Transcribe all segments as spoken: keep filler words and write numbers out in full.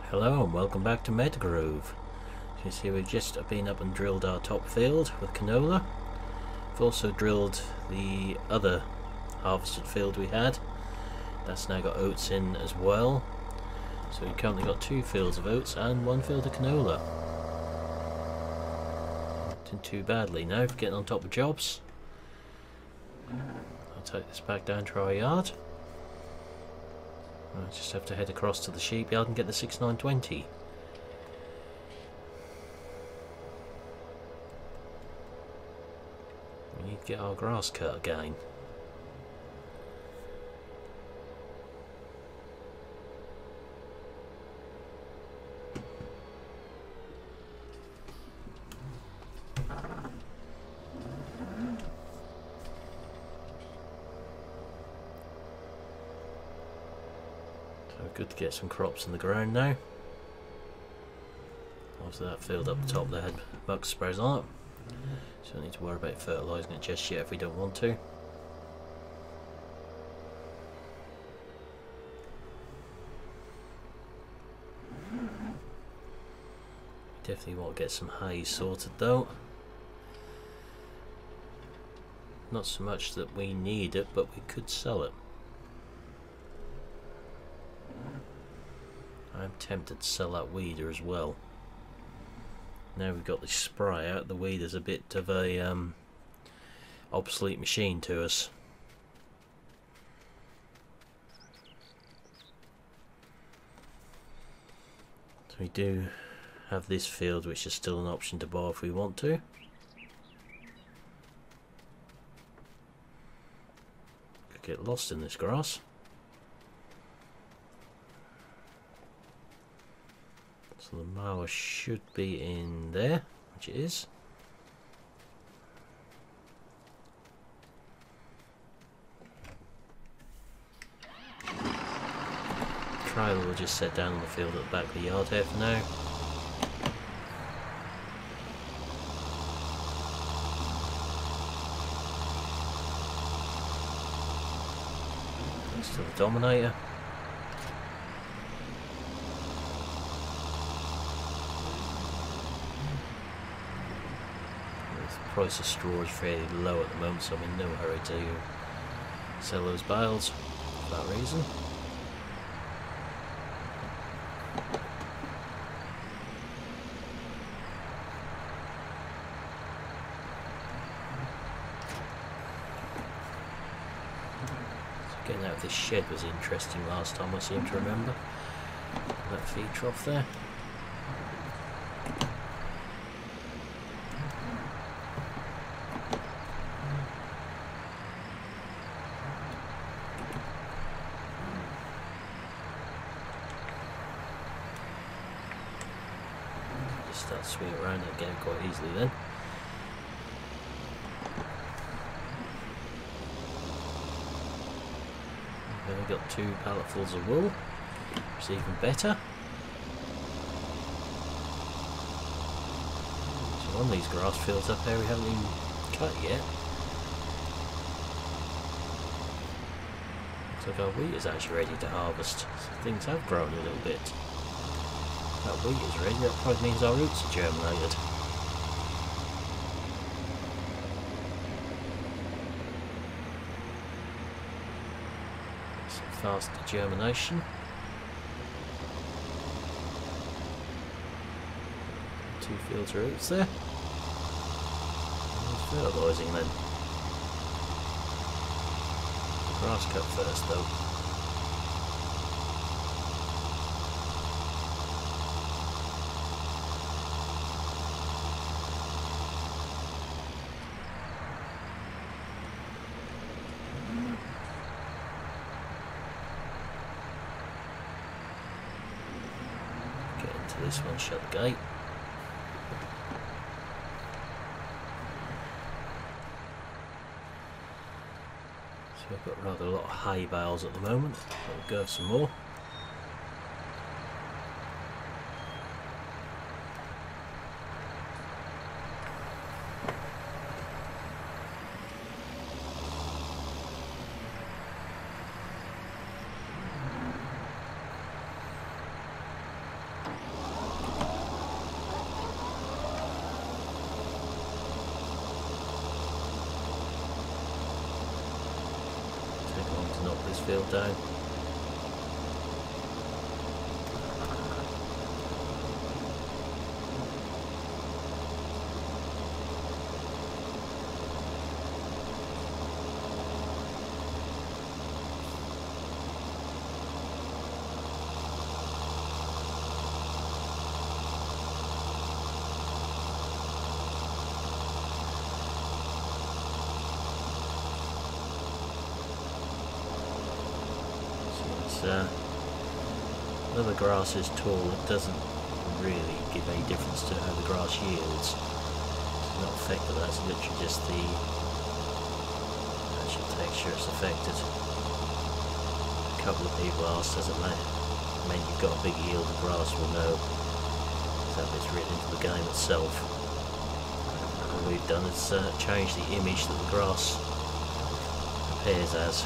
Hello and welcome back to Meadowgrove. As you see, we've just been up and drilled our top field with canola. We've also drilled the other harvested field we had. That's now got oats in as well. So we've currently got two fields of oats and one field of canola. Not doing too badly now for getting on top of jobs. I'll take this back down to our yard. I just have to head across to the sheep yard and get the six nine twenty. We need to get our grass cut again. Good to get some crops in the ground now. After that field up the top there had bug sprays on it, so don't need to worry about fertilising it just yet if we don't want to. Definitely want to get some hay sorted though. Not so much that we need it, but we could sell it. I'm tempted to sell that weeder as well. Now we've got the spray out, the weeder's a bit of a um, obsolete machine to us. So we do have this field, which is still an option to buy if we want to. Could get lost in this grass. So the mower should be in there, which it is. Trailer will just set down on the field at the back of the yard here for now. Next to the Dominator. The price of straw is fairly low at the moment, so I'm in no hurry to sell those bales for that reason. So getting out of this shed was interesting last time, I seem to remember. That feed trough there. Start swinging around that game quite easily then. Then we've got two palletfuls of wool, which is even better. So one of these grass fields up there we haven't even cut yet. Looks like our wheat is actually ready to harvest. So things have grown a little bit. That wheat is ready, that probably means our roots are germinated. Some faster germination. Two fields of roots there. Fertilising then. The grass cut first though. This one, shut the gate. So we've got rather a lot of hay bales at the moment. We'll go some more. field down. Uh, though the grass is tall, it doesn't really give any difference to how the grass yields. It's not affected, that's literally just the actual texture it's affected. A couple of people asked, does it mean you've got a big yield of grass? Well, no, that bit's written into the game itself. All we've done is uh, change the image that the grass appears as.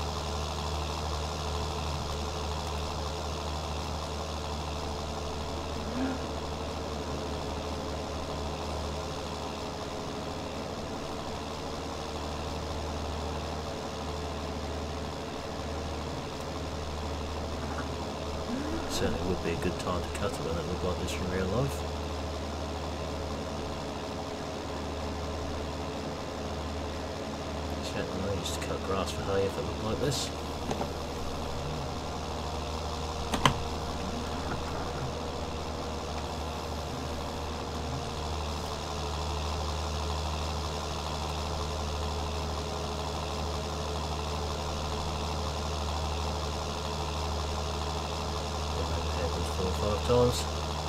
Certainly would be a good time to cut it when it looked like this in real life. Certainly I used to cut grass for hay if it looked like this. Five times.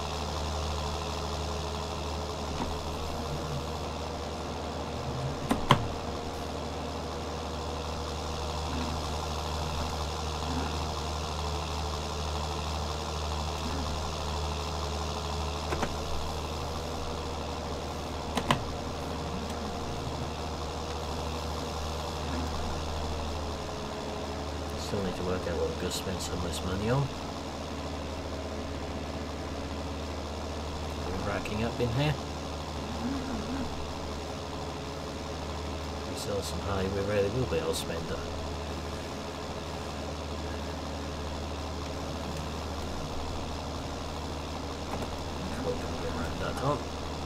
Still need to work out what we're going to spend some of this money on. Racking up in here. If we sell some hay, we really will be able to spend it. Before we can get around that on.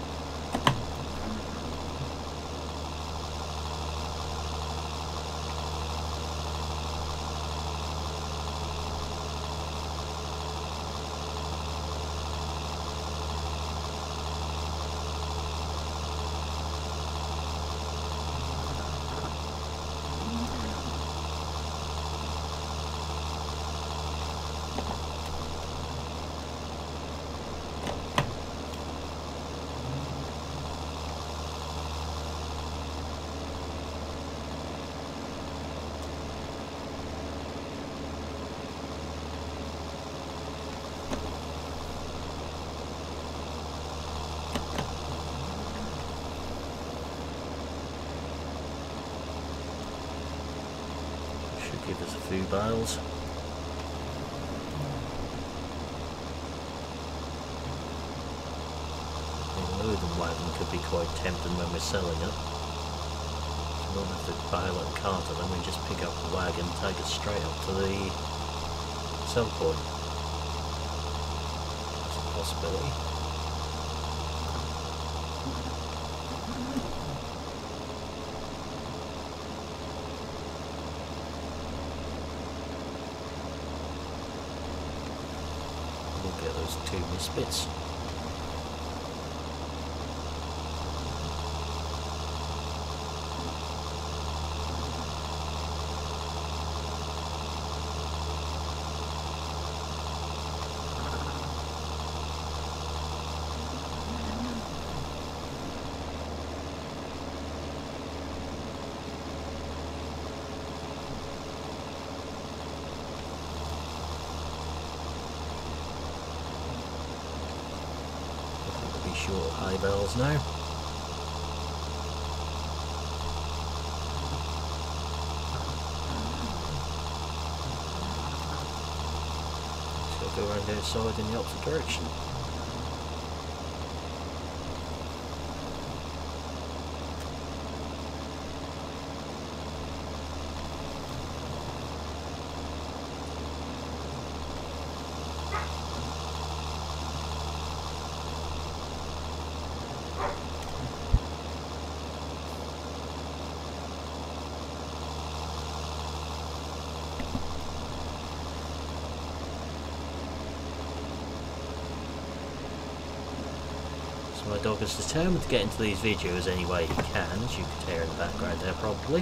Give us a few bales. The northern wagon could be quite tempting when we're selling it. So we don't have to bale it and cart it, then we just pick up the wagon and take it straight up to the sell point. That's a possibility. Get those two misfits. Short hay bales now. So go around the outside in the opposite direction. So my dog is determined to get into these videos any way he can, as you could hear in the background there probably.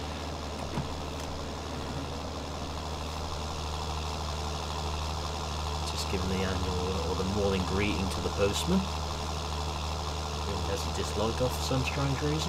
Just giving the annual or the morning greeting to the postman. He hasn't dislogged off for some strange reason.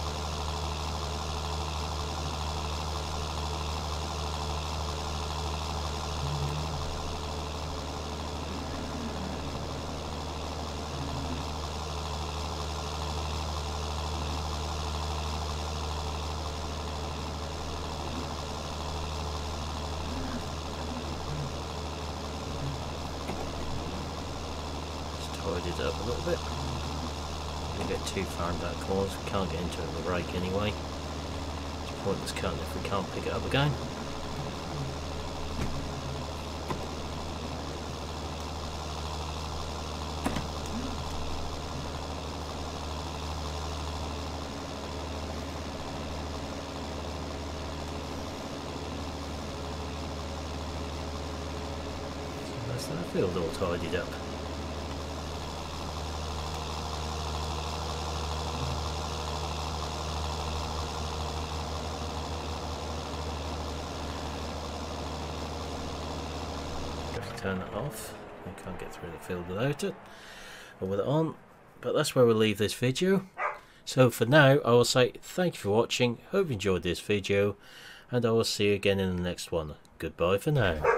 Tidied up a little bit. Don't get too far in that corner, we can't get into it with the rake anyway. It's pointless cutting if we can't pick it up again. So that's that field all tidied up. Turn it off. I can't get through the field without it or with it on, but that's where we'll leave this video. So for now I will say thank you for watching, hope you enjoyed this video, and I will see you again in the next one. Goodbye for now.